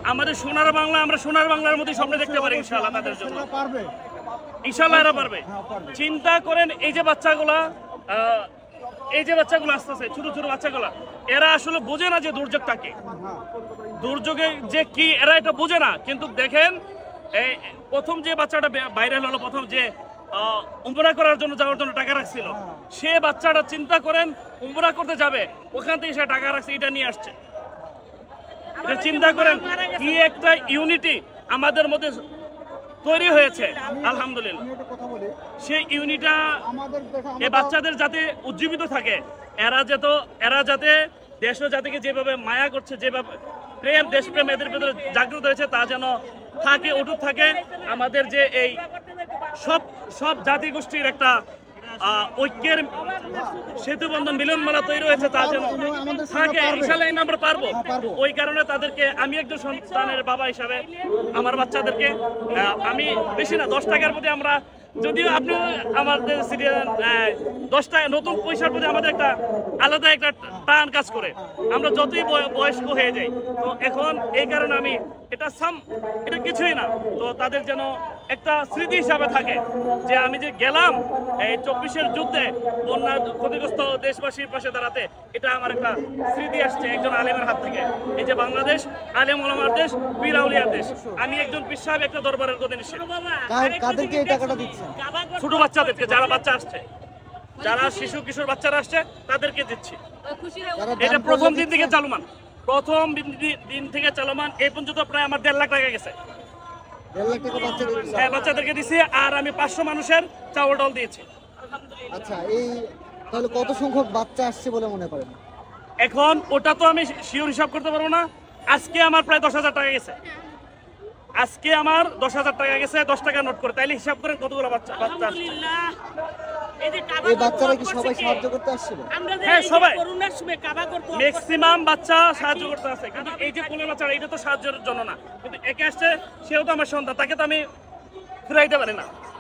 আমাদের সোনার বাংলা, আমরা সোনার বাংলার মধ্যে স্বপ্ন দেখতে পারি ইনশাআল্লাহ। তাদের জন্য ইনশাআল্লাহ এরা পারবে। চিন্তা করেন এই যে বাচ্চাগুলা আসতেছে, ছোট ছোট বাচ্চাগুলা, এরা আসলে বোঝে না যে দুর্যোগটা কি, দুর্যোগে যে কি এরা এটা বোঝে না। কিন্তু দেখেন এই প্রথম যে বাচ্চাটা ভাইরাল হলো, প্রথম যে উমরা করার জন্য যাওয়ার জন্য টাকা রাখছিল, সে বাচ্চাটা চিন্তা করেন উমরা করতে যাবে, ওখান থেকে সে টাকা রাখছে, এটা নিয়ে আসছে। এটা চিন্তা করেন কি একটা ইউনিটি আমাদের মধ্যে তৈরি হয়েছে আলহামদুলিল্লাহ। সেই ইউনিটা এই বাচ্চাদের যাতে উজ্জীবিত থাকে, এরা যাতে দেশ ও জাতিকে যেভাবে মায়া করছে, যেভাবে প্রেম, দেশপ্রেম এদের ভেতরে জাগ্রত হয়েছে, তা যেন থাকে, অটুট থাকে। আমাদের যে এই সব জাতি গোষ্ঠীর একটা ঐক্যের সেতুবন্ধন, মিলনমেলা তৈরি হয়েছে, তা যেন থাকে ইনশাআল্লাহ। আমরা পারবো। ওই কারণে তাদেরকে আমি একজন সন্তানের বাবা হিসাবে আমার বাচ্চাদেরকে আমি বেশি না 10 টাকার প্রতি, আমরা যদিও আপনি আমাদের সিরিয়াল 10 টাকা নতুন পয়সার প্রতি আমাদের একটা আলাদা একটা টান কাজ করে, আমরা যতই বয়স্ক হয়ে যাই। তো এখন এই কারণে আমি এটা কিছুই না, তো তাদের যেন একটা স্মৃতি হিসাবে থাকে যে আমি যে গেলাম এই 24-এর যুদ্ধে বন্যা ক্ষতিগ্রস্ত দেশবাসীর পাশে দাঁড়াতে, এটা আমার একটা স্মৃতি আসছে একজন আলেমের হাত থেকে। এই যে বাংলাদেশ আলেম ওলামার দেশ, পীর আউলিয়ার দেশ, আমি একজন পীর সাহেব একটা দরবারের প্রতিনিধি। কাদেরকে এই টাকাটা দিচ্ছেন? ছোট বাচ্চাদেরকে, যারা বাচ্চা আসছে, যারা শিশু কিশোর বাচ্চারা আসছে তাদেরকে দিচ্ছি। এটা প্রথম দিন থেকে চলমান, প্রথম দিন থেকে চলমান, এই পর্যন্ত প্রায় আমার 1.5 লাখ টাকা গেছে। 1.5 লাখ টাকা হ্যাঁ, বাচ্চাদেরকে দিছি। আর আমি 500 মানুষের চাউল ডাল দিয়েছি। আচ্ছা, এই তাহলে কত সংখ্যক বাচ্চা আসছে বলে মনে করেন? এখন ওটা তো আমি শিওর হিসাব করতে পারবো না। আজকে আমার প্রায় 10,000 টাকা গেছে। আজকে আমার 10,000 টাকা গেছে 10 টাকা নোট করে। তাইলে হিসাব করেন কতগুলো বাচ্চা এই বাচ্চারা কি সবাই সাহায্য করতে আসছিল? হ্যাঁ, সবাই ম্যাক্সিমাম বাচ্চা সাহায্য করতে আসে। কিন্তু এই যে কোন বাচ্চা, এটা তো সাহায্যের জন্য না, কিন্তু একে আসছে, সেও তো আমার সন্তান, তাকে তো আমি ফিরাইতে পারি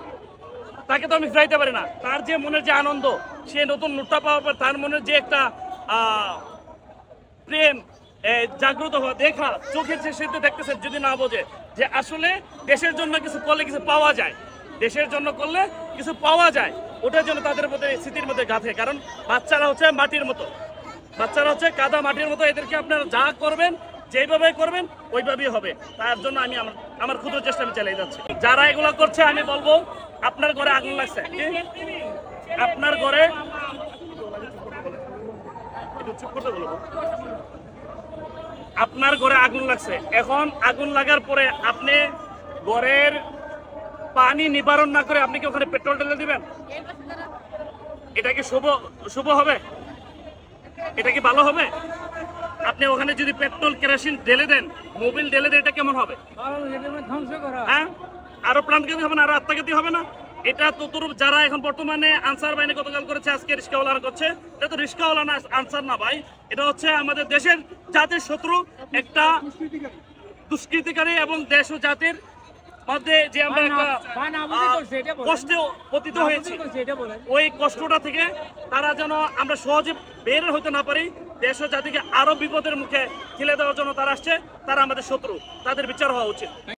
না। তার যে মনের যে আনন্দ, সে নতুন নোটটা পাওয়ার পর তার মনের যে একটা প্রেম জাগ্রত হওয়া, দেখা চোখের সে তো দেখতেছে, যদি না বোঝে যে আসলে দেশের জন্য কিছু করলে কিছু পাওয়া যায়, দেশের জন্য করলে কিছু পাওয়া যায়, ওটার জন্য তাদের মধ্যে স্মৃতির মধ্যে গাঁথে। কারণ বাচ্চারা হচ্ছে মাটির মতো, বাচ্চারা হচ্ছে কাদা মাটির মতো, এদেরকে আপনারা যা করবেন, যেভাবে করবেন ওইভাবেই হবে। তার জন্য আমি আমার ক্ষুদ্র চেষ্টা আমি চালিয়ে যাচ্ছি। যারা এগুলো করছে, আমি বলবো আপনার ঘরে আগুন লাগছে, আপনার ঘরে আপনার ঘরে আগুন লাগছে। এখন আগুন লাগার পরে আপনি ঘরের পানি নিবারণ না করে আপনি কি ওখানে পেট্রোল ঢেলে দিবেন? এটা কি শুভ হবে? এটা কি ভালো হবে? আপনি ওখানে যদি পেট্রোল কেরোসিন ঢেলে দেন, মোবিল ঢেলে দেন, এটা কেমন হবে? হ্যাঁ, আরো প্রাণঘাতী হবে না, আরো আত্মঘাতী হবে না? এটা ততরূপ যারা এখন বর্তমানে আনসার বাহিনী গতকাল করেছে, আজকে রিস্কাওয়ালারা করছে, এটা তো রিস্কাওয়ালা না, আনসার না ভাই, এটা হচ্ছে আমাদের দেশের জাতির শত্রু, একটা দুষ্কৃতিকারী, এবং দেশ ও জাতির মধ্যে যে আমরা একটা কষ্টে পতিত হয়েছি, ওই কষ্টটা থেকে তারা যেন আমরা সহজে বের হতে না পারি, দেশ ও জাতিকে আরো বিপদের মুখে ঠেলে দেওয়ার জন্য তারা আসছে, তারা আমাদের শত্রু, তাদের বিচার হওয়া উচিত।